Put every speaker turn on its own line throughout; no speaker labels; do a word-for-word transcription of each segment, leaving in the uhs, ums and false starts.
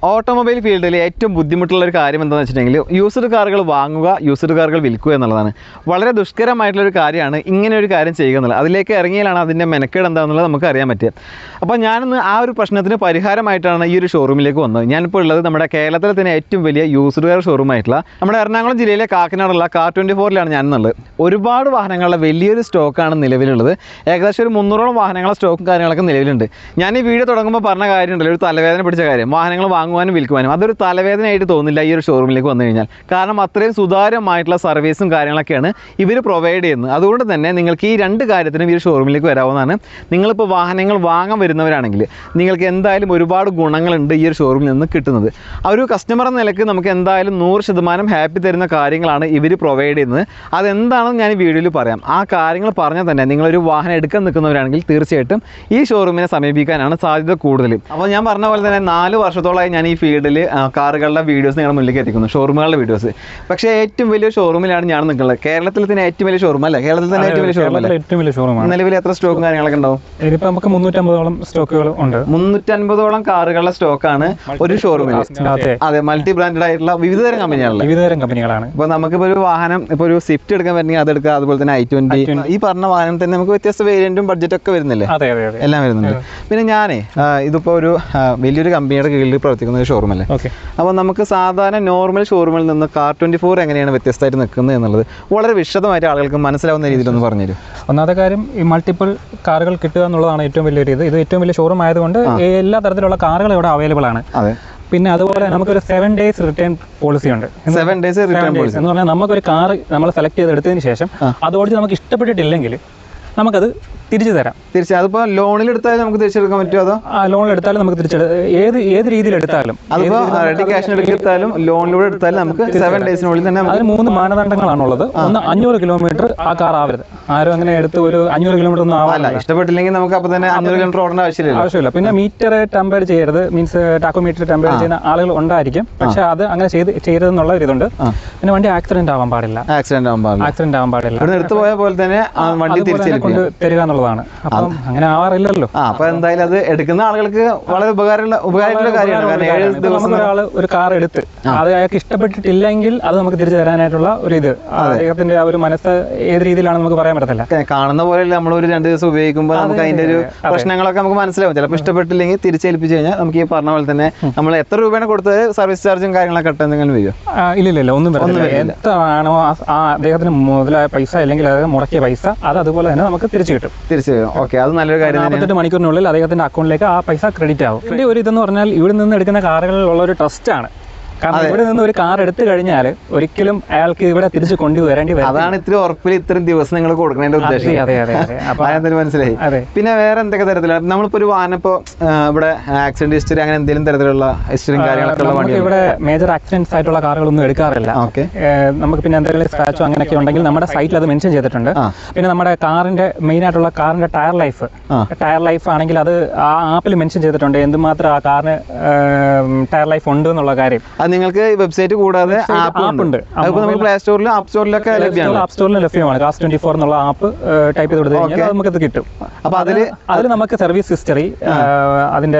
Automobile ഫീൽഡിൽ ഏറ്റവും ബുദ്ധിമുട്ടുള്ള ഒരു കാര്യം എന്താണെന്ന് വെച്ചിട്ടുണ്ടെങ്കിൽ യൂസ്ഡ് കാറുകൾ വാങ്ങുക, യൂസ്ഡ് കാറുകൾ വിൽക്കുക എന്നുള്ളതാണ്. വളരെ ദുഷ്കരമായിട്ടുള്ളൊരു കാര്യമാണ് ഇങ്ങനെ ഒരു കാര്യം ചെയ്യുക എന്നുള്ളത്. അതിലേക്ക് ഇറങ്ങിയാലാണ് അതിൻ്റെ മെനക്കേട് എന്താണെന്നുള്ളത് നമുക്ക് അറിയാൻ പറ്റുക. അപ്പോൾ ഞാനിന്ന് ആ ഒരു പ്രശ്നത്തിന് പരിഹാരമായിട്ടാണ് ഈ ഒരു ഷോറൂമിലേക്ക് വന്നത്. ഞാനിപ്പോൾ ഉള്ളത് നമ്മുടെ കേരളത്തിലെ തന്നെ ഏറ്റവും വലിയ യൂസ്ഡ് കാർ ഷോറൂമായിട്ടുള്ള നമ്മുടെ എറണാകുളം ജില്ലയിലെ കാക്കനാടുള്ള കാർ ട്വൻറ്റി ഫോറിലാണ് ഞാനെന്നുള്ളത്. ഒരുപാട് വാഹനങ്ങളുടെ വലിയൊരു സ്റ്റോക്കാണ് നിലവിലുള്ളത്. ഏകദേശം ഒരു മുന്നൂറോളം വാഹനങ്ങളുടെ സ്റ്റോക്കും കാര്യങ്ങളൊക്കെ നിലവിലുണ്ട്. ഞാൻ ഈ വീഡിയോ തുടങ്ങുമ്പോൾ പറഞ്ഞ കാര്യമുണ്ടല്ലോ, ഒരു തലവേദന പിടിച്ച കാര്യം, വാഹനങ്ങൾ വാങ്ങുവാനും വിൽക്കുവാനും. അതൊരു തലവേദനയായിട്ട് തോന്നില്ല ഈ ഒരു ഷോറൂമിലേക്ക് വന്നു കഴിഞ്ഞാൽ. കാരണം അത്രയും സുതാര്യമായിട്ടുള്ള സർവീസും കാര്യങ്ങളൊക്കെയാണ് ഇവർ പ്രൊവൈഡ് ചെയ്യുന്നത്. അതുകൊണ്ട് തന്നെ നിങ്ങൾക്ക് ഈ രണ്ട് കാര്യത്തിനും ഈ ഒരു ഷോറൂമിലേക്ക് വരാവുന്നതാണ്. നിങ്ങളിപ്പോൾ വാഹനങ്ങൾ വാങ്ങാൻ വരുന്നവരാണെങ്കിൽ നിങ്ങൾക്ക് എന്തായാലും ഒരുപാട് ഗുണങ്ങളുണ്ട് ഈ ഒരു ഷോറൂമിൽ നിന്ന് കിട്ടുന്നത്. ആ ഒരു കസ്റ്റമർ എന്ന നിലയ്ക്ക് നമുക്ക് എന്തായാലും നൂറ് ശതമാനം ഹാപ്പി തരുന്ന കാര്യങ്ങളാണ് ഇവർ പ്രൊവൈഡ് ചെയ്യുന്നത്. അതെന്താണെന്ന് ഞാൻ ഈ വീഡിയോയിൽ പറയാം. ആ കാര്യങ്ങൾ പറഞ്ഞാൽ തന്നെ നിങ്ങളൊരു വാഹനം എടുക്കാൻ നിൽക്കുന്നവരാണെങ്കിൽ തീർച്ചയായിട്ടും ഈ ഷോറൂമിനെ സമീപിക്കാനാണ് സാധ്യത കൂടുതൽ. അപ്പോൾ ഞാൻ പറഞ്ഞ പോലെ തന്നെ നാല് വർഷത്തോളമായി ഞാൻ ഈ ഫീൽഡിൽ കാറുകളുടെ വീഡിയോസ് നിങ്ങളുടെ മുന്നിലേക്ക് എത്തിക്കുന്നു, ഷോറൂമുകളുടെ വീഡിയോസ്. പക്ഷേ ഏറ്റവും വലിയ ഷോറൂമിലാണ് ഞാൻ നിൽക്കുന്നത്. കേരളത്തിൽ തന്നെ ഏറ്റവും വലിയ ഷോറൂം അല്ലേ? കേരളത്തിൽ തന്നെ ഏറ്റവും വലിയ ഷോറൂം അല്ലേ? ഏറ്റവും വലിയ ഷോറൂമാണ്. നിലവിൽ എത്ര സ്റ്റോക്കും കാര്യങ്ങളൊക്കെ ഉണ്ടാവും? ഇതിപ്പോൾ നമുക്ക് മുന്നൂറ്റമ്പതോളം സ്റ്റോക്കുകൾ ഉണ്ട്. മുന്നൂറ്റമ്പതോളം കാറുകളുടെ സ്റ്റോക്കാണ് ഒരു ഷോറൂമിൽ. അതെ, മൾട്ടി ബ്രാൻഡഡ് ആയിട്ടുള്ള വിവിധതരം കമ്പനികളാണ് വിവിധതരം കമ്പനികളാണ് ഇപ്പോൾ നമുക്കിപ്പോൾ ഒരു വാഹനം, ഇപ്പോൾ ഒരു സ്വിഫ്റ്റ് എടുക്കാൻ പറ്റുമെങ്കിൽ അതെടുക്കുക. അതുപോലെ തന്നെ ഐ ട്വന്റി, ഈ പറഞ്ഞ വാഹനം തന്നെ നമുക്ക് വ്യത്യസ്ത വേരിയന്റും ബഡ്ജറ്റൊക്കെ വരുന്നില്ലേ? എല്ലാം വരുന്നുണ്ട്. പിന്നെ ഞാനേ ഇതിപ്പോൾ ഒരു വലിയൊരു കമ്പനിയുടെ കീഴിൽ പ്രവർത്തിക്കുന്ന ഒരു ഷോറൂം അല്ലേ? അപ്പോൾ നമുക്ക് സാധാരണ നോർമൽ ഷോറൂമിൽ നിന്ന് കാർ ട്വൻറ്റി ഫോർ എങ്ങനെയാണ് വ്യത്യസ്തമായിട്ട് നിൽക്കുന്നത് എന്നുള്ളത് വളരെ വിശദമായിട്ട് ആളുകൾക്ക് മനസ്സിലാവുന്ന രീതിയിലൊന്ന് പറഞ്ഞുതരും.
ഒന്നാമത്തെ കാര്യം, ഈ മൾട്ടിപ്പിൾ കാറുകൾ കിട്ടുക എന്നുള്ളതാണ് ഏറ്റവും വലിയൊരു ഇത്. ഇത് ഏറ്റവും വലിയ ഷോറൂം ആയതുകൊണ്ട് എല്ലാ തരത്തിലുള്ള കാറുകൾ ഇവിടെ അവൈലബിൾ ആണ്. പിന്നെ അതുപോലെ നമുക്കൊരു സെവൻ ഡേയ്സ് റിട്ടേൺ പോളിസി ഉണ്ട്.
സെവൻ ഡേയ്സ് റിട്ടേൺ പോളിസി എന്ന്
പറഞ്ഞാൽ നമുക്കൊരു കാർ നമ്മൾ സെലക്ട് ചെയ്ത് എടുത്തതിന് ശേഷം അത് ഓടിച്ച് നമുക്ക് ഇഷ്ടപ്പെട്ടിട്ടില്ലെങ്കിൽ നമുക്കത് തിരിച്ചു തരാം.
തിരിച്ച് അതിപ്പോൾ ലോണിൽ എടുത്താലും നമുക്ക് തിരിച്ചെടുക്കാൻ പറ്റുമോ? അതോ
ലോണിൽ എടുത്താലും നമുക്ക് തിരിച്ചെടു ഏത് ഏത് രീതിയിൽ എടുത്താലും,
അതിപ്പോൾ റെഡി ക്യാഷിന് എടുത്താലും ലോണിലൂടെ എടുത്താലും നമുക്ക് സെവൻ ഡേയ്സിനുള്ളിൽ തന്നെ.
അതിന് മൂന്ന് മാനദണ്ഡങ്ങളാണുള്ളത്. ഒന്ന്, അഞ്ഞൂറ് കിലോമീറ്റർ ആ കാർ ആവരുത്. ആരും അങ്ങനെ എടുത്ത് ഒരു അഞ്ഞൂറ് കിലോമീറ്റർ ഒന്നും ആവാല്ല.
ഇഷ്ടപ്പെട്ടില്ലെങ്കിൽ നമുക്ക് അപ്പോൾ തന്നെ അഞ്ഞൂറ് കിലോമീറ്റർ ഓടേണ്ട ആവശ്യമില്ല
ആവശ്യമില്ല പിന്നെ മീറ്റർ ടെമ്പയർ ചെയ്യരുത്, മീൻസ് ടാക്കോമീറ്റർ ടെമ്പയർ ചെയ്യുന്ന ആളുകൾ ഉണ്ടായിരിക്കും. പക്ഷെ അത് അങ്ങനെ ചെയ്ത് ചെയ്യരുതെന്നുള്ള ഒരു ഇതുണ്ട്. പിന്നെ വണ്ടി ആക്സിഡന്റ് ആവാൻ പാടില്ല.
ആക്സിഡന്റ് ആവാൻ പാടില്ല
ആക്സിഡന്റ് ആവാൻ പാടില്ല
എടുത്തു പോയ പോലെ തന്നെ വണ്ടി തിരിച്ചു
കൊണ്ട് തരിക എന്നുള്ളതാണ്. അപ്പം അങ്ങനെ ആവാറില്ലല്ലോ.
അപ്പൊ എന്തായാലും അത് എടുക്കുന്ന ആളുകൾക്ക് വളരെ ഉപകാരമുള്ള ഉപകാരമുള്ള കാര്യമാണ്. കാരണം ഏഴ് ദിവസം
ഒരാൾ ഒരു കാർ എടുത്ത് അത് അയാൾക്ക് ഇഷ്ടപ്പെട്ടിട്ടില്ലെങ്കിൽ അത് നമുക്ക് തിരിച്ചു തരാനായിട്ടുള്ള ഒരു ഇത്, അദ്ദേഹത്തിന്റെ ആ ഒരു മനസ്സ് ഏത് രീതിയിലാണ് നമുക്ക് പറയാൻ പറ്റത്തില്ല.
കാണുന്ന പോലെ നമ്മൾ ഒരു രണ്ട് ദിവസം ഉപയോഗിക്കുമ്പോൾ നമുക്ക് അതിന്റെ ഒരു പ്രശ്നങ്ങളൊക്കെ നമുക്ക് മനസ്സിലാവും. ചിലപ്പോൾ ഇഷ്ടപ്പെട്ടില്ലെങ്കിൽ തിരിച്ചേൽപ്പിച്ചു കഴിഞ്ഞാൽ നമുക്ക് ഈ പറഞ്ഞ പോലെ തന്നെ നമ്മൾ എത്ര രൂപയാണ് കൊടുത്തത് സർവീസ് ചാർജും കാര്യങ്ങളൊക്കെ കട്ടെന്തെങ്കിലും വരും?
ഇല്ല ഇല്ല ഒന്നും വരില്ല. എത്രയാണോ ആ അദ്ദേഹത്തിന് മുതലായ പൈസ അല്ലെങ്കിൽ മുടക്കിയ പൈസ അത് അതുപോലെ തന്നെ നമുക്ക് തിരിച്ചു കിട്ടും.
തിരിച്ചു ഓക്കെ, അത് നല്ലൊരു കാര്യം.
നാൽപ്പത്തെട്ട് മണിക്കൂറിനുള്ളിൽ അദ്ദേഹത്തിന്റെ അക്കൗണ്ടിലേക്ക് ആ പൈസ ക്രെഡിറ്റ് ആവും. ഇതിന്റെ ഒരു ഇതെന്ന് പറഞ്ഞാൽ ഇവിടെ നിന്ന് എടുക്കുന്ന കാറുകളിലുള്ള ഒരു ട്രസ്റ്റ് ആണ്. കാരണം ഇവിടെ നിന്ന് ഒരു കാർ എടുത്തു കഴിഞ്ഞാൽ ഒരിക്കലും അയാൾക്ക് ഇവിടെ തിരിച്ചു കൊണ്ടുവരേണ്ടി വരും.
അതാണ് ഇത്ര ഉറപ്പിൽ ഇത്രയും ദിവസം നിങ്ങൾ കൊടുക്കുന്നതിന്റെ ഉദ്ദേശം.
അതെ അതെ അതെ
മനസ്സിലായി. പിന്നെ വേറെ എന്തൊക്കെ തരത്തിലാണ് നമ്മളിപ്പോ ഒരു വാഹനം ഇപ്പോൾ ഇവിടെ ആക്സിഡന്റ് ഹിസ്റ്ററി അങ്ങനെ എന്തെങ്കിലും തരത്തിലുള്ള ഹിസ്റ്ററിയും കാര്യങ്ങളൊക്കെ
ഇവിടെ മേജർ ആക്സിഡന്റ്സ് ആയിട്ടുള്ള കാറുകളൊന്നും എടുക്കാറില്ല.
ഓക്കെ,
നമുക്ക് പിന്നെ എന്തെങ്കിലും സ്ക്രാച്ചോ അങ്ങനെയൊക്കെ ഉണ്ടെങ്കിൽ നമ്മുടെ സൈറ്റിൽ അത് മെൻഷൻ ചെയ്തിട്ടുണ്ട്. പിന്നെ നമ്മുടെ കാറിന്റെ മെയിൻ ആയിട്ടുള്ള കാറിന്റെ ടയർ ലൈഫ് ടയർ ലൈഫ് ആണെങ്കിൽ അത് ആ ആപ്പിൽ മെൻഷൻ ചെയ്തിട്ടുണ്ട് എന്തുമാത്രം ആ കാറിന് ടയർ ലൈഫ് ഉണ്ട് എന്നുള്ള കാര്യം.
നിങ്ങൾക്ക് വെബ്സൈറ്റ് കൂടാതെ ആപ്പ് ഉണ്ട്. നമുക്ക് പ്ലേ സ്റ്റോറിലും ആപ്പ് സ്റ്റോറിലൊക്കെ ലഭ്യമാണ്.
ആപ്പ് സ്റ്റോറിലും ലഭ്യമാണ്. കാർ ട്വൻറ്റി ഫോർ എന്നുള്ള ആപ്പ് ടൈപ്പ് ചെയ്ത് കൊടുത്തു കഴിഞ്ഞാൽ നമുക്കത് കിട്ടും.
അപ്പോൾ അതില്
അതിൽ നമുക്ക് സർവീസ് ഹിസ്റ്ററി, അതിന്റെ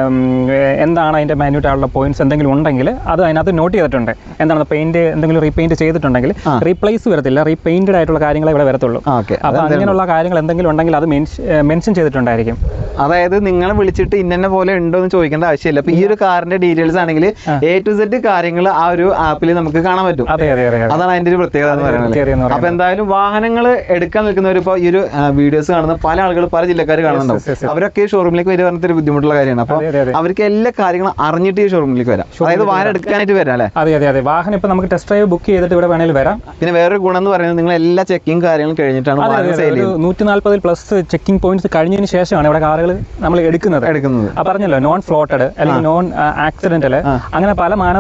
എന്താണ് അതിന്റെ മാന്യൂട്ട് ആയിട്ടുള്ള പോയിന്റ്സ് എന്തെങ്കിലും ഉണ്ടെങ്കിൽ അത് അതിനകത്ത് നോട്ട് ചെയ്തിട്ടുണ്ട്. എന്താണ് പെയിന്റ് എന്തെങ്കിലും റീപെയിന്റ് ചെയ്തിട്ടുണ്ടെങ്കിൽ റീപ്ലേസ് വരത്തില്ല, റീപെയിന്റഡ് ആയിട്ടുള്ള കാര്യങ്ങളെ ഇവിടെ വരത്തുള്ളൂ. അപ്പോൾ അങ്ങനെയുള്ള കാര്യങ്ങൾ എന്തെങ്കിലും ഉണ്ടെങ്കിൽ അത് മെൻഷൻ ചെയ്തിട്ടുണ്ടായിരിക്കും.
അതായത് നിങ്ങളെ വിളിച്ചിട്ട് ഇന്ന പോലെ ഉണ്ടോ എന്ന് ചോദിക്കേണ്ട ആവശ്യമില്ല. അപ്പൊ ഈ ഒരു കാറിന്റെ ഡീറ്റെയിൽസ് ആണെങ്കിൽ എ ടു സെഡ് കാര്യങ്ങൾ ആ ഒരു ആപ്പിൽ നമുക്ക് കാണാൻ പറ്റും. അതാണ് അതിന്റെ ഒരു പ്രത്യേകത എന്ന് പറയുന്നത്. അപ്പൊ എന്തായാലും വാഹനങ്ങൾ എടുക്കാൻ നിൽക്കുന്നവർ ഇപ്പോൾ ഈ ഒരു വീഡിയോസ് കാണുന്ന പല ആളുകൾ പല ജില്ലക്കാർ കാണുന്നുണ്ടാവും. അവരൊക്കെ ഈ ഷോറൂമിലേക്ക് വരിക പറഞ്ഞൊരു ബുദ്ധിമുട്ടുള്ള കാര്യമാണ്. അപ്പൊ അവർക്ക് എല്ലാ കാര്യങ്ങളും അറിഞ്ഞിട്ട് ഈ ഷോറൂമിലേക്ക് വരാം. അതായത് വാഹനം എടുക്കാനായിട്ട് വരാം അല്ലേ?
അതെ അതെ അതെ വാഹനം ഇപ്പൊ നമുക്ക് ടെസ്റ്റ് ഡ്രൈവ് ബുക്ക് ചെയ്തിട്ട് ഇവിടെ വേണമെങ്കിൽ വരാം.
പിന്നെ വേറൊരു ഗുണം എന്ന് പറയുന്നത് നിങ്ങൾ എല്ലാ ചെക്കിങ് കാര്യങ്ങളും കഴിഞ്ഞിട്ടാണ്
നൂറ്റി നാല്പതിൽ പ്ലസ് ചെക്കിംഗ് പോയിന്റ്സ് കഴിഞ്ഞതിന് ശേഷമാണ് ഇവിടെ കാറുകൾ നമ്മൾ എടുക്കുന്നത് എടുക്കുന്നത് പറഞ്ഞല്ലോ നോൺ ഫ്ലോട്ടഡ് അല്ലെങ്കിൽ നോൺ ആക്സിഡന്റൽ അങ്ങനെ പല മാനദണ്ഡ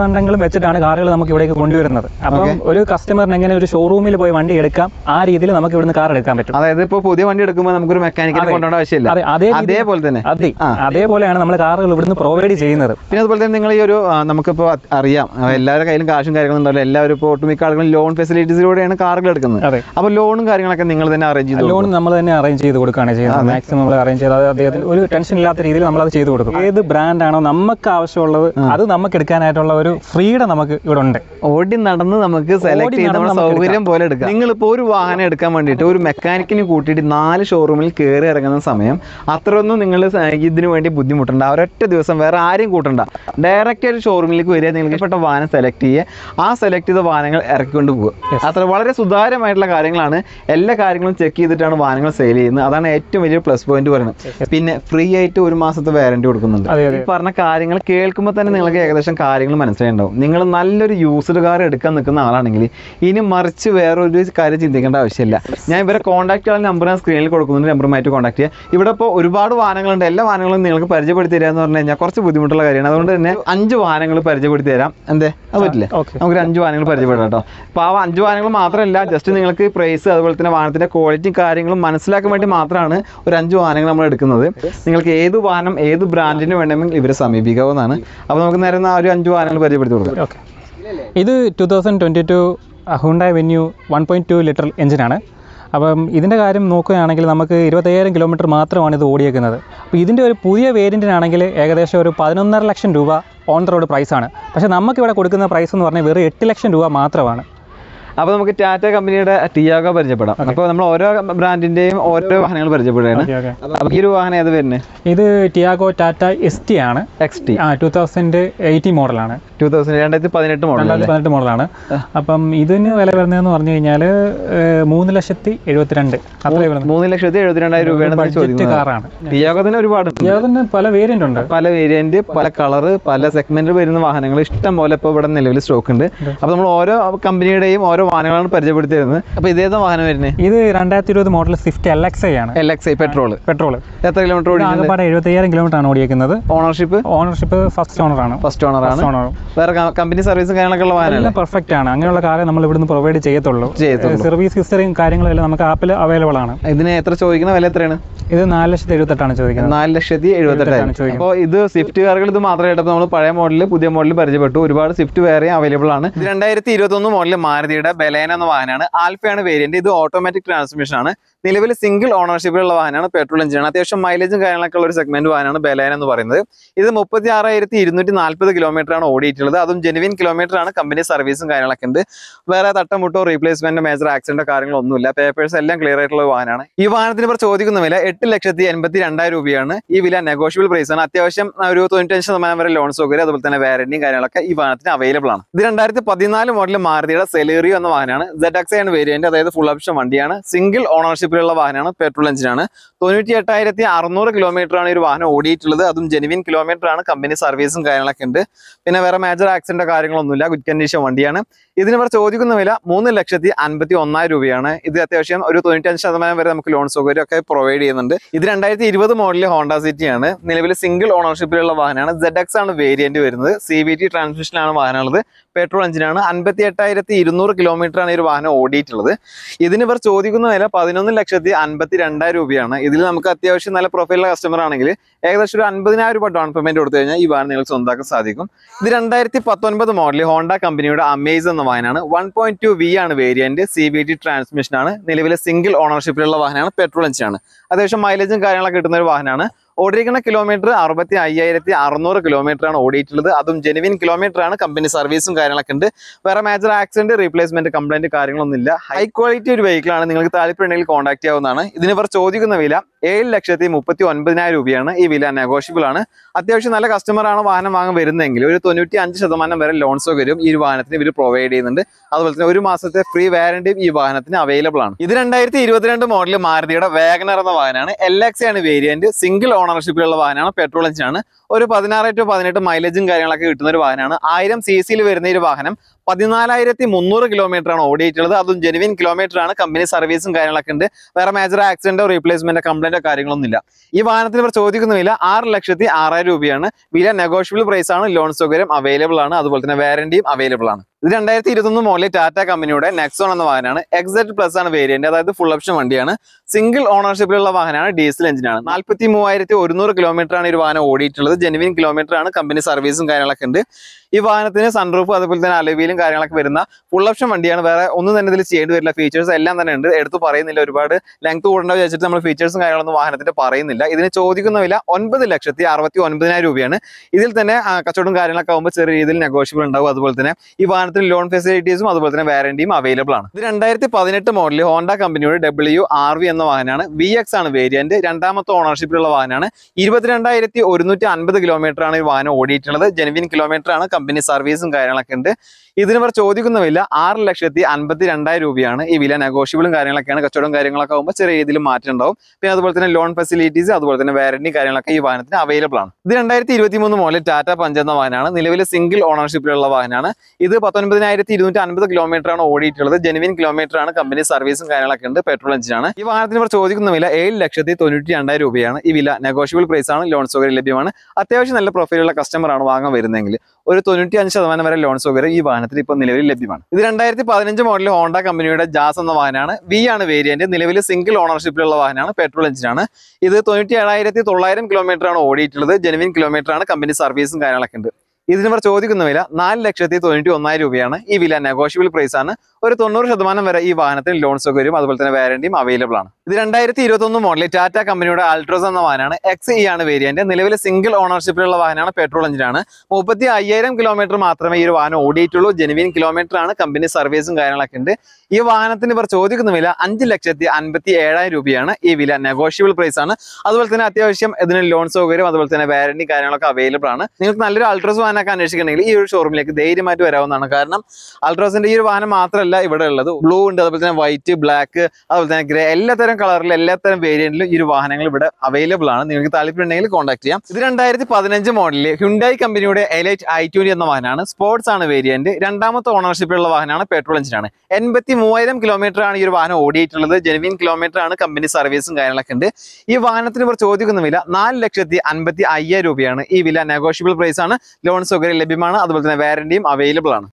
മാനദണ്ഡങ്ങളും വെച്ചിട്ടാണ് കാറുകൾ നമുക്ക് ഇവിടേക്ക് കൊണ്ടുവരുന്നത്. അപ്പം ഒരു കസ്റ്റമറിന് എങ്ങനെ ഒരു ഷോറൂമിൽ പോയി വണ്ടി എടുക്കാം, ആ രീതിയിൽ നമുക്ക് ഇവിടുന്ന് കാർ എടുക്കാൻ പറ്റും.
അതായത് ഇപ്പോൾ പുതിയ വണ്ടി എടുക്കുമ്പോൾ നമുക്കൊരു മെക്കാനിക്കിനെ കൊണ്ടുപോകേണ്ട ആവശ്യമില്ല. അതേപോലെ തന്നെ
അതെ അതേപോലെയാണ് നമ്മൾ കാറുകൾ ഇവിടുന്ന് പ്രൊവൈഡ് ചെയ്യുന്നത്.
പിന്നെ അതുപോലെ തന്നെ നിങ്ങൾ ഈ ഒരു നമുക്കിപ്പോൾ അറിയാം, എല്ലാവരുടെ കയ്യിലും കാശും കാര്യങ്ങളും ഉണ്ടാവില്ല. എല്ലാവരും ഇപ്പോൾ ഒട്ടുമിക്ക ആളുകളും ലോൺ ഫെസിലിറ്റീസിലൂടെയാണ് കാറുകൾ എടുക്കുന്നത്. അപ്പോൾ ലോണും കാര്യങ്ങളൊക്കെ നിങ്ങൾ തന്നെ അറേഞ്ച് ചെയ്ത്
ലോൺ നമ്മൾ തന്നെ അറേഞ്ച് ചെയ്ത് കൊടുക്കുകയാണ് ചെയ്യുന്നത്. മാക്സിമം നമ്മൾ അറേഞ്ച് ചെയ്ത് അദ്ദേഹത്തിന് ഒരു ടെൻഷൻ ഇല്ലാത്ത രീതിയിൽ നമ്മൾ അത് ചെയ്ത് കൊടുക്കും. ഏത് ബ്രാൻഡാണോ നമുക്ക് ആവശ്യമുള്ളത് അത് നമുക്ക് എടുക്കാനായിട്ടുള്ള ഒരു ഫ്രീഡം നമുക്ക് ഇവിടെ ഉണ്ട്.
ഓടി നടന്ന് നമുക്ക് സെലക്ട് ചെയ്ത് നമ്മുടെ സൗകര്യം പോലെ എടുക്കാം. നിങ്ങളിപ്പോൾ ഒരു വാഹനം എടുക്കാൻ വേണ്ടിയിട്ട് ഒരു മെക്കാനിക്കിന് കൂട്ടിയിട്ട് നാല് ഷോറൂമിൽ കയറി ഇറങ്ങുന്ന സമയം അത്രയൊന്നും നിങ്ങൾ ഇതിനു വേണ്ടി ബുദ്ധിമുട്ടണ്ട. ഒരൊറ്റ ദിവസം വേറെ ആരെയും കൂട്ടണ്ട. ഡയറക്റ്റ് ഒരു ഷോറൂമിലേക്ക് വരിക, നിങ്ങൾക്ക് ഇഷ്ടപ്പെട്ട വാഹനം സെലക്ട് ചെയ്യുക, ആ സെലക്ട് ചെയ്ത വാഹനങ്ങൾ ഇറക്കിക്കൊണ്ട് പോകുക. അത്ര വളരെ സുതാര്യമായിട്ടുള്ള കാര്യങ്ങളാണ്. എല്ലാ കാര്യങ്ങളും ചെക്ക് ചെയ്തിട്ടാണ് വാഹനങ്ങൾ സെയിൽ ചെയ്യുന്നത്. അതാണ് ഏറ്റവും വലിയ പ്ലസ് പോയിന്റ് പറയുന്നത്. പിന്നെ ഫ്രീ ആയിട്ട് ഒരു മാസത്തെ വാറന്റി കൊടുക്കുന്നുണ്ട്. ഈ പറഞ്ഞ കാര്യങ്ങൾ കേൾക്കുമ്പോൾ തന്നെ നിങ്ങൾക്ക് ഏകദേശം കാര്യങ്ങൾ മനസ്സിലായിട്ടുണ്ടാവും. നിങ്ങൾ നല്ലൊരു യൂസ്ഡ് കാർ എടുക്കാൻ നിൽക്കുന്ന ആളാണെങ്കിൽ ഇനി മറിച്ച് വേറൊരു കാര്യം ചിന്തിക്കേണ്ട ആവശ്യമില്ല. ഞാൻ ഇവരെ കോൺടാക്ട് ചെയ്യാൻ നമ്പർ ഞാൻ സ്ക്രീനിൽ കൊടുക്കുന്നുണ്ട്. നമ്പറുമായിട്ട് കോൺടാക്ട് ചെയ്യുക. ഇവിടെ ഇപ്പോൾ ഒരുപാട് വാഹനങ്ങളുണ്ട്. എല്ലാ വാഹനങ്ങളും നിങ്ങൾക്ക് പരിചയപ്പെടുത്തി തരിക എന്ന് പറഞ്ഞു കഴിഞ്ഞാൽ കുറച്ച് ബുദ്ധിമുട്ടുള്ള കാര്യമാണ്. അതുകൊണ്ട് തന്നെ അഞ്ച് വാഹനങ്ങൾ പരിചയപ്പെടുത്തി തരാം. എന്തേ അത് പറ്റില്ലേ? നമുക്കൊരു അഞ്ച് വാഹനങ്ങൾ പരിചയപ്പെടാം കേട്ടോ. അപ്പോൾ ആ അഞ്ച് വാഹനങ്ങൾ മാത്രമല്ല, ജസ്റ്റ് നിങ്ങൾക്ക് പ്രൈസ് അതുപോലെ തന്നെ വാഹനത്തിൻ്റെ ക്വാളിറ്റി കാര്യങ്ങളും മനസ്സിലാക്കാൻ വേണ്ടി മാത്രമാണ് ഒരു അഞ്ച് വാഹനങ്ങൾ നമ്മൾ എടുക്കുന്നത്. നിങ്ങൾക്ക് ഏത് വാഹനം ഏത് ബ്രാൻഡിന് വേണമെങ്കിൽ ഇവരെ സമീപിക്കാവുന്നതാണ്. അപ്പോൾ നമുക്ക് നേരെ ആ ഒരു അഞ്ച് വാഹനങ്ങൾ പരിചയപ്പെടുത്തി കൊടുക്കാം.
ഓക്കെ, ഇത് two thousand twenty two Hyundai Venue one point two litre എഞ്ചിനാണ്. അപ്പം ഇതിൻ്റെ കാര്യം നോക്കുകയാണെങ്കിൽ നമുക്ക് ഇരുപത്തയ്യായിരം കിലോമീറ്റർ മാത്രമാണ് ഇത് ഓടിയേക്കുന്നത്. അപ്പോൾ ഇതിൻ്റെ ഒരു പുതിയ വേരിയൻറ്റിനാണെങ്കിൽ ഏകദേശം ഒരു പതിനൊന്നര ലക്ഷം രൂപ ഓൺ ദ റോഡ് പ്രൈസാണ്. പക്ഷേ നമുക്കിവിടെ കൊടുക്കുന്ന പ്രൈസ് എന്ന് പറഞ്ഞാൽ വെറും എട്ട് ലക്ഷം രൂപ മാത്രമാണ്.
അപ്പോൾ നമുക്ക് ടാറ്റ കമ്പനിയുടെ ടിയാഗോ പരിചയപ്പെടാം. അപ്പോൾ നമ്മൾ ഓരോ ബ്രാൻഡിൻ്റെയും ഓരോ വാഹനങ്ങൾ പരിചയപ്പെടുകയാണ്. അപ്പോൾ ഈ ഒരു വാഹനം ഏത് വരുന്നത്?
ഇത് ടിയാഗോ ടാറ്റ എസ് ടി ആണ്.
എക്സ് ടി
ആ ടു തൗസൻഡ് എയ്റ്റി മോഡലാണ്.
ടു തൗസൻഡ് രണ്ടായിരത്തി പതിനെട്ട് മോഡൽ
രണ്ടായിരത്തി പതിനെട്ട് മോഡലാണ്. അപ്പം ഇതിന് വില വരുന്നതെന്ന് പറഞ്ഞു കഴിഞ്ഞാൽ മൂന്ന് ലക്ഷത്തി എഴുപത്തിരണ്ട് അത്രേ വരുന്നത്.
മൂന്ന് ലക്ഷത്തി എഴുപത്തിരണ്ടായിരം രൂപയാണ്
ബഡ്ജറ്റ് കാറാണ്.
ടിയാഗോത്തിന് ഒരുപാട്
ടിയാഗോത്തിന് പല വേരിയന്റ് ഉണ്ട്.
പല വേരിയന്റ് പല കളറ് പല സെഗ്മെന്റിൽ വരുന്ന വാഹനങ്ങൾ ഇഷ്ടം പോലെ ഇപ്പോൾ ഇവിടെ നിലവിൽ സ്റ്റോക്ക് ഉണ്ട്. അപ്പോൾ നമ്മൾ ഓരോ കമ്പനിയുടെയും ഓരോ വാഹനങ്ങളാണ് പരിചയപ്പെടുത്തി തരുന്നത്. അപ്പോൾ ഇതേതാ വാഹനം വരുന്നത്?
ഇത് രണ്ടായിരത്തി ഇരുപത് model Swift L X I ആണ്.
L X I petrol petrol എത്ര കിലോമീറ്റർ ഓടിക്കുന്നത്?
എഴുപത്തയ്യായിരം കിലോമീറ്റർ ആണ് ഓടിക്കുന്നത്.
ഓണർഷിപ്പ്
ഓണർഷിപ്പ് ഫസ്റ്റ് ഓണർ ആണ്.
ഫസ്റ്റ് ഓണർ ആണ്. വേറെ കമ്പനി സർവീസും കാര്യങ്ങളൊക്കെ ഉള്ള വാഹനം
പെർഫെക്റ്റ് ആണ്. അങ്ങനെയുള്ള കാര്യം നമ്മൾ ഇവിടുന്ന് പ്രൊവൈഡ് ചെയ്യത്തുള്ളൂ. സർവീസ് ഹിസ്റ്ററിയും കാര്യങ്ങളും എല്ലാം നമുക്ക് ആപ്പിൽ അവൈലബിൾ ആണ്.
ഇതിന് എത്ര ചോദിക്കുന്ന വില എത്രയാണ്?
ഇത് നാല് ലക്ഷത്തി എഴുപത്തെട്ടാണ് ചോദിക്കുന്നത്.
നാല് ലക്ഷത്തി എഴുപത്തെട്ടായിരം. അപ്പോൾ ഇത് സ്വിഫ്റ്റ് കാറുകൾ ഇത് മാത്രമായിട്ട് നമ്മൾ പഴയ മോഡൽ പുതിയ മോഡൽ പരിചയപ്പെട്ടു. ഒരുപാട് സ്വിഫ്റ്റ് വേറെ അവൈലബിൾ ആണ്. ഇത് രണ്ടായിരത്തി ഇരുപത്തി ഒന്ന് മോഡൽ മാരുതിയുടെ ബലേന എന്ന വാഹനമാണ്. ആൽഫയാണ് വേരിയന്റ്. ഇത് ഓട്ടോമാറ്റിക് ട്രാൻസ്മിഷൻ ആണ്. നിലവിൽ സിംഗിൾ ഓണർഷിപ്പിലുള്ള വാഹനമാണ്. പെട്രോൾ എഞ്ചിനാണ്. അത്യാവശ്യം മൈലേജും കാര്യങ്ങളൊക്കെ ഉള്ള ഒരു സെഗ്മെന്റ് വാഹനമാണ് ബലേന എന്ന് പറയുന്നത്. ഇത് മുപ്പത്തി ആറായിരത്തി ഇരുന്നൂറ്റി നാൽപ്പത് കിലോമീറ്റർ ആണ് ഓടിയിട്ടുള്ളത്. അതും ജെനുവിൻ കിലോമീറ്റർ ആണ്. കമ്പനി സർവീസും കാര്യങ്ങളൊക്കെ ഉണ്ട്. വേറെ തട്ടമുട്ടോ റീപ്ലേസ്മെന്റ് മേജർ ആക്സിഡന്റോ കാര്യങ്ങളൊന്നുമില്ല. പേപ്പേഴ്സ് എല്ലാം ക്ലിയർ ആയിട്ടുള്ള വാഹനമാണ്. ഈ വാഹനത്തിന് ഇവർ ചോദിക്കുന്ന വില എട്ട് ലക്ഷത്തി എൺപത്തി രണ്ടായിരം രൂപയാണ്. ഈ വില നെഗോഷ്യബിൾ പ്രൈസ് ആണ്. അത്യാവശ്യം ഒരു തൊണ്ണൂറ്റഞ്ച് ശതമാനം വരെ ലോൺ സൗകര്യം അതുപോലെ തന്നെ വാറന്റിയും കാര്യങ്ങളൊക്കെ ഈ വാഹനത്തിന് അവൈലബിൾ ആണ്. ഇത് രണ്ടായിരത്തി പതിനാല് മോഡൽ മാരുതിയുടെ സെലേറിയോ എന്ന വാഹനമാണ്. സെഡ് എക്സ് ആണ് വേരിയന്റ്. അതായത് ഫുൾ ഓപ്ഷൻ വണ്ടിയാണ്. സിംഗിൾ ഓണർഷിപ്പിലുള്ള വാഹനമാണ്. പെട്രോൾ എഞ്ചിനാണ്. തൊണ്ണൂറ്റി എട്ടായിരത്തി അറുന്നൂറ് കിലോമീറ്റർ ആണ് ഈ ഒരു വാഹനം ഓടിയിട്ടുള്ളത്. അതും ജെനുവിൻ കിലോമീറ്റർ ആണ്. കമ്പനി സർവീസും കാര്യങ്ങളൊക്കെ ഉണ്ട്. പിന്നെ വേറെ മേജർ ആക്സിഡന്റോ കാര്യങ്ങളൊന്നുമില്ല. ഗുഡ് കണ്ടീഷൻ വണ്ടിയാണ്. ഇതിന് ഇവർ ചോദിക്കുന്ന വില മൂന്ന് ലക്ഷത്തി അൻപത്തി ഒന്നായിരം രൂപയാണ്. ഇത് അത്യാവശ്യം ഒരു തൊണ്ണൂറ്റഞ്ച് ശതമാനം വരെ നമുക്ക് ലോൺ സൗകര്യം ഒക്കെ പ്രൊവൈഡ് ചെയ്യുന്നുണ്ട്. ഇത് രണ്ടായിരത്തി ഇരുപത് മോഡലിൽ ഹോണ്ട സിറ്റി ആണ്. നിലവിൽ സിംഗിൾ ഓണർഷിപ്പിലുള്ള വാഹനമാണ്. സെഡ് എക്സ് ആണ് വേരിയന്റ് വരുന്നത്. C V T ട്രാൻസ്മിഷനാണ് വാഹനമുള്ളത്. പെട്രോൾ എഞ്ചിനാണ്. അൻപത്തി എട്ടായിരത്തി ഇരുന്നൂറ് കിലോമീറ്റർ ആണ് ഈ ഒരു വാഹനം ഓടിയിട്ടുള്ളത്. ഇതിന് ഇവർ ചോദിക്കുന്ന വില പതിനൊന്ന് ലക്ഷത്തി അൻപത്തി രണ്ടായിരം രൂപയാണ്. ഇതിൽ നമുക്ക് അത്യാവശ്യം നല്ല പ്രൊഫൈലുള്ള കസ്റ്റമർ ആണെങ്കിൽ ഏകദേശം ഒരു അൻപതിനായിരം രൂപ ഡൗൺ പേയ്മെന്റ് കൊടുത്തു കഴിഞ്ഞാൽ ഈ വാഹനം നിങ്ങൾക്ക് സ്വന്തമാക്കാൻ സാധിക്കും. ഇത് രണ്ടായിരത്തി പത്തൊൻപത് മോഡൽ ഹോണ്ട കമ്പനിയുടെ അമേസ് എന്ന വാഹനമാണ്. വൺ പോയിന്റ് ടു വി ആണ് variant. C V T transmission ആണ്. നിലവിലെ സിംഗിൾ ഓണർഷിപ്പിലുള്ള വാഹനമാണ്. പെട്രോൾ എഞ്ചിനാണ്. അത്യാവശ്യം മൈലേജും കാര്യങ്ങളൊക്കെ കിട്ടുന്ന ഒരു വാഹനമാണ്. ഓടിയിരിക്കുന്ന കിലോമീറ്റർ അറുപത്തി അയ്യായിരത്തി അറുന്നൂറ് കിലോമീറ്റർ ആണ് ഓടിയിട്ടുള്ളത്. അതും ജെനുവിൻ കിലോമീറ്റർ ആണ്. കമ്പനി സർവീസും കാര്യങ്ങളൊക്കെ ഉണ്ട്. വേറെ മേജർ ആക്സിഡന്റ് റീപ്ലേസ്മെന്റ് കംപ്ലൈന്റ് കാര്യങ്ങളൊന്നും ഇല്ല. ഹൈ ക്വാളിറ്റി ഒരു വെഹിക്കിൾ ആണ്. നിങ്ങൾക്ക് താല്പര്യമുണ്ടെങ്കിൽ കോൺടാക്ട് ചെയ്യാവുന്നതാണ്. ഇതിന് ഇവർ ചോദിക്കുന്ന വില ഏഴ് ലക്ഷത്തി മുപ്പത്തി ഒൻപതിനായിരം രൂപയാണ്. ഈ വില നെഗോഷ്യബിൾ ആണ്. അത്യാവശ്യം നല്ല കസ്റ്റമർ ആണ് വാഹനം വാങ്ങാൻ വരുന്നതെങ്കിൽ ഒരു തൊണ്ണൂറ്റി അഞ്ച് ശതമാനം വരെ ലോൺ സൗകര്യം ഈ വാഹനത്തിന് ഇവർ പ്രൊവൈഡ് ചെയ്യുന്നുണ്ട്. അതുപോലെ തന്നെ ഒരു മാസത്തെ ഫ്രീ വാറന്റിയും ഈ വാഹനത്തിന് അവൈലബിൾ ആണ്. ഇത് രണ്ടായിരത്തി ഇരുപത്തിരണ്ട് മോഡൽ മാരുതിയുടെ വാഗനർ എന്ന വാഹനമാണ്. എൽ എക്സ് ആണ് വേരിയന്റ്. സിംഗിൾ ഓണർഷിപ്പിലുള്ള വാഹനമാണ്. പെട്രോൾ എഞ്ചിനാണ്. ഒരു പതിനാറ് ടു പതിനെട്ട് മൈലേജും കാര്യങ്ങളൊക്കെ കിട്ടുന്ന ഒരു വാഹനമാണ്. ആയിരം സി സിയിൽ വരുന്ന ഒരു വാഹനം പതിനാലായിരത്തി മുന്നൂറ് കിലോമീറ്റർ ആണ് ഓടിയിട്ടുള്ളത്. അതും ജെനുവിൻ കിലോമീറ്റർ ആണ്. കമ്പനി സർവീസും കാര്യങ്ങളൊക്കെ ഉണ്ട്. വേറെ മേജർ ആക്സിഡന്റോ റീപ്ലേസ്മെന്റോ കംപ്ലൈന്റോ കാര്യങ്ങളൊന്നും ഇല്ല. ഈ വാഹനത്തിന് ഇവർ ചോദിക്കുന്ന വില ആറ് ലക്ഷത്തി ആറായിരം രൂപയാണ്. വില നെഗോഷ്യബിൾ പ്രൈസ് ആണ്. ലോൺ സൗകര്യം അവൈലബിൾ ആണ്. അതുപോലെ തന്നെ വാറന്റിയും അവൈലബിൾ ആണ്. ഇത് രണ്ടായിരത്തി ഇരുപത്തൊന്ന് മോഡൽ ടാറ്റ കമ്പനിയുടെ നെക്സോൺ എന്ന വാഹനമാണ്. എക്സെറ്റ് പ്ലസ് ആണ് വേരിയന്റ്, അതായത് ഫുൾ ഓപ്ഷൻ വണ്ടിയാണ്. സിംഗിൾ ഓണർഷിപ്പിലുള്ള വാഹനമാണ്. ഡീസൽ എഞ്ചിനാണ്. നാൽപ്പത്തി മൂവായിരത്തി ഒരുന്നൂറ് കിലോമീറ്റർ ആണ് ഈ വാഹനം ഓടിയിട്ടുള്ളത്. ജെനുവിൻ കിലോമീറ്റർ ആണ്. കമ്പനി സർവീസും കാര്യങ്ങളൊക്കെ ഉണ്ട്. ഈ വാഹനത്തിന് സൺറൂഫ് അതുപോലെ തന്നെ അലവിയിലും കാര്യങ്ങളൊക്കെ വരുന്ന ഫുൾ ഓപ്ഷൻ വണ്ടിയാണ്. വേറെ ഒന്നും തന്നെ ഇതിൽ ചെയ്യേണ്ടി വരില്ല. ഫീച്ചേഴ്സ് എല്ലാം തന്നെ ഉണ്ട്. എടുത്ത് പറയുന്നില്ല. ഒരുപാട് ലെങ്ത് കൂടേണ്ട വെച്ചിട്ട് നമ്മൾ ഫീച്ചേഴ്സും കാര്യങ്ങളൊന്നും വാഹനത്തിന്റെ പറയുന്നില്ല. ഇതിന് ചോദിക്കുന്ന വില ഒൻപത് ലക്ഷത്തി അറുപത്തി ഒൻപതിനായിരം രൂപയാണ്. ഇതിൽ തന്നെ കച്ചവടം കാര്യങ്ങളൊക്കെ ആകുമ്പോൾ ചെറിയ രീതിയിൽ നെഗോഷ്യബിൾ ഉണ്ടാവും. അതുപോലെ തന്നെ ഈ വാഹനത്തിന് ലോൺ ഫെസിലിറ്റീസും അതുപോലെ തന്നെ വാറന്റിയും അവൈലബിൾ ആണ്. ഇത് രണ്ടായിരത്തി പതിനെട്ട് മോഡൽ ഹോണ്ട കമ്പനിയുടെ ഡബ്ല്യു ആർ വി എന്ന വാഹനമാണ്. വി എക്സ് ആണ് വേരിയന്റ്. രണ്ടാമത്തെ ഓണർഷിപ്പിലുള്ള വാഹനമാണ്. ഇരുപത്തിരണ്ടായിരത്തി ഒരുന്നൂറ്റി അൻപത് കിലോമീറ്റർ ആണ് ഈ വാഹനം ഓടിയിട്ടുള്ളത്. ജെനുവിൻ കിലോമീറ്റർ ആണ്. കമ്പനി സർവീസും കാര്യങ്ങളൊക്കെ ഉണ്ട്. ഇതിന് ഇവർ ചോദിക്കുന്ന വില ആറ് ലക്ഷത്തി അൻപത്തി രണ്ടായിരം രൂപയാണ്. ഈ വില നെഗോഷ്യബിളും കാര്യങ്ങളൊക്കെയാണ്. കച്ചവടം കാര്യങ്ങളൊക്കെ ആകുമ്പോൾ ചെറിയ രീതിയിൽ മാറ്റം ഉണ്ടാവും. പിന്നെ അതുപോലെ തന്നെ ലോൺ ഫെസിലിറ്റീസ് അതുപോലെ തന്നെ വാറന്റി കാര്യങ്ങളൊക്കെ ഈ വാഹനത്തിന് അവൈലബിൾ ആണ്. ഇത് രണ്ടായിരത്തി ഇരുപത്തി മൂന്ന് മോഡൽ ടാറ്റ പഞ്ച് എന്ന വാഹനമാണ്. നിലവിൽ സിംഗിൾ ഓണർഷിപ്പിലുള്ള വാഹനമാണ്. ഇത് പത്തൊൻപതിനായിരത്തി ഇരുന്നൂറ്റി അൻപത് കിലോമീറ്റർ ആണ് ഓടിയിട്ടുള്ളത്. ജെനുവിൻ കിലോമീറ്റർ ആണ്. കമ്പനി സർവീസും കാര്യങ്ങളൊക്കെ ഉണ്ട്. പെട്രോൾ എഞ്ചിനാണ്. ഈ വാഹനത്തിന് ഇവർ ചോദിക്കുന്ന വില ഏഴ് ലക്ഷത്തി തൊണ്ണൂറ്റി രണ്ടായിരം രൂപയാണ്. ഈ വില നെഗോഷ്യബിൾ പ്രൈസ് ആണ്. ലോൺ സൗകര്യം ലഭ്യമാണ്. അത്യാവശ്യം നല്ല പ്രൊഫൈലുള്ള കസ്റ്റമർ ആണ് വാങ്ങാൻ വരുന്നതെങ്കിൽ ഒരു തൊണ്ണൂറ്റി അഞ്ച് ശതമാനം വരെ ലോൺ സൗകര്യം ഈ വാഹനത്തിൽ ഇപ്പോൾ നിലവിൽ ലഭ്യമാണ്. ഇത് രണ്ടായിരത്തി പതിനഞ്ച് മോഡൽ ഹോണ്ട കമ്പനിയുടെ ജാസ് എന്ന വാഹനമാണ്. വി ആണ് വേരിയന്റ്. നിലവിൽ സിംഗിൾ ഓണർഷിപ്പിലുള്ള വാഹനമാണ്. പെട്രോൾ എഞ്ചിനാണ്. ഇത് തൊണ്ണൂറ്റി ഏഴായിരത്തി തൊള്ളായിരം കിലോമീറ്റർ ആണ് ഓടിയിട്ടുള്ളത്. ജെനുവിൻ കിലോമീറ്റർ ആണ്. കമ്പനി സർവീസും കാര്യങ്ങളൊക്കെ ഉണ്ട്. ഇതിന് ഇവർ ചോദിക്കുന്ന വില നാല് ലക്ഷത്തി തൊണ്ണൂറ്റി ഒന്നായിരം രൂപയാണ്. ഈ വില നെഗോഷ്യബിൾ പ്രൈസ് ആണ്. ഒരു തൊണ്ണൂറ് ശതമാനം വരെ ഈ വാഹനത്തിന് ലോൺ സൗകര്യം അതുപോലെ തന്നെ വാറന്റിയും അവൈലബിൾ ആണ്. ഇത് രണ്ടായിരത്തി ഇരുപത്തി ഒന്ന് മോഡൽ ടാറ്റ കമ്പനിയുടെ അൾട്രോസ് എന്ന വാഹനമാണ്. എക്സ് ഇ ആണ് വേരിയന്റ്. നിലവിൽ സിംഗിൾ ഓണർഷിപ്പിലുള്ള വാഹനമാണ്. പെട്രോൾ എഞ്ചിനാണ്. മുപ്പത്തി അയ്യായിരം കിലോമീറ്റർ മാത്രമേ ഈ ഒരു വാഹനം ഓടിയിട്ടുള്ളൂ. ജെനുവിൻ കിലോമീറ്റർ ആണ്. കമ്പനി സർവീസും കാര്യങ്ങളൊക്കെ ഉണ്ട്. ഈ വാഹനത്തിന് ഇവർ ചോദിക്കുന്ന വില അഞ്ച് ലക്ഷത്തി അൻപത്തി ഏഴായിരം രൂപയാണ്. ഈ വില നെഗോഷ്യബിൾ പ്രൈസ് ആണ്. അതുപോലെ തന്നെ അത്യാവശ്യം ഇതിന് ലോൺ സൗകര്യം അതുപോലെ തന്നെ വാറന്റി കാര്യങ്ങളൊക്കെ അവൈലബിൾ ആണ്. നിങ്ങൾക്ക് നല്ലൊരു അൾട്രോസ് വാഹനമൊക്കെ അന്വേഷിക്കണമെങ്കിൽ ഈ ഒരു ഷോറൂമിലേക്ക് ധൈര്യമായിട്ട് വരാവുന്നതാണ്. കാരണം അൾട്രോസിന്റെ ഈ ഒരു വാഹനം മാത്രമല്ല ഇവിടെ ഉള്ളത്. ബ്ലൂ ഉണ്ട്, അതുപോലെ തന്നെ വൈറ്റ്, ബ്ലാക്ക്, അതുപോലെ തന്നെ ഗ്രേ, എല്ലാത്തരം കളറിലും എല്ലാത്തരം വേരിയന്റിലും ഈ ഒരു വാഹനങ്ങൾ ഇവിടെ അവൈലബിൾ ആണ്. നിങ്ങൾക്ക് താല്പര്യമുണ്ടെങ്കിൽ കോൺടാക്ട് ചെയ്യാം. ഇത് രണ്ടായിരത്തി പതിനഞ്ച് മോഡലിൽ ഹ്യുണ്ടായി കമ്പനിയുടെ എലൈറ്റ് ഐ ട്വന്റി എന്ന വാഹനമാണ്. സ്പോർട്സ് ആണ് വേരിയന്റ്. രണ്ടാമത്തെ ഓണർഷിപ്പിലുള്ള വാഹനമാണ്. പെട്രോൾ എഞ്ചിനാണ്. എൺപത്തി മൂവായിരം കിലോമീറ്റർ ആണ് ഈ ഒരു വാഹനം ഓടിയിട്ടുള്ളത്. ജെനുവിൻ കിലോമീറ്റർ ആണ്. കമ്പനി സർവീസും കാര്യങ്ങളൊക്കെ ഉണ്ട്. ഈ വാഹനത്തിന് ഇവർ ചോദിക്കുന്ന വില നാല് ലക്ഷത്തി അൻപത്തി അയ്യായിരം രൂപയാണ്. ഈ വില നെഗോഷ്യബിൾ പ്രൈസ് ആണ്. ലോൺ സൗകര്യം ലഭ്യമാണ്. അതുപോലെ തന്നെ വാറന്റിയും അവൈലബിൾ ആണ്.